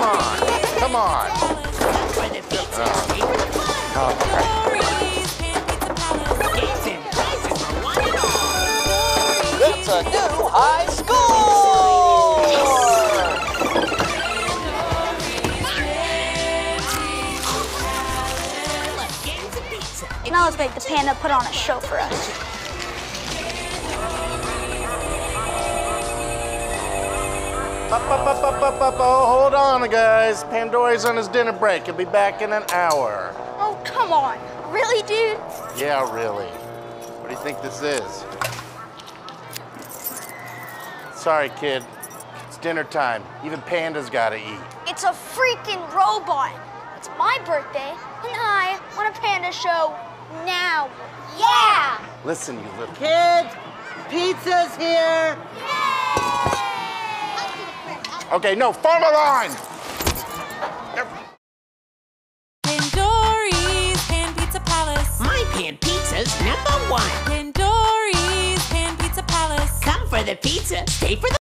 on. Come on. For the pizza, stay for the fun. Games and prizes for one and all. It's a new high score! Games and pizza. Now let's make the panda put on a show for us. Up. Oh, hold on, guys. Pandora's on his dinner break. He'll be back in an hour. Oh, come on. Really, dude? Yeah, really. What do you think this is? Sorry, kid. It's dinner time. Even Panda's gotta eat. It's a freaking robot. It's my birthday, and I want a panda show now. Yeah! Listen, you little... Kids, pizza's here! Okay, no, form a line! Pandori's Pan Pizza Palace. My pan pizza's #1. Pandori's Pan Pizza Palace. Come for the pizza, stay for the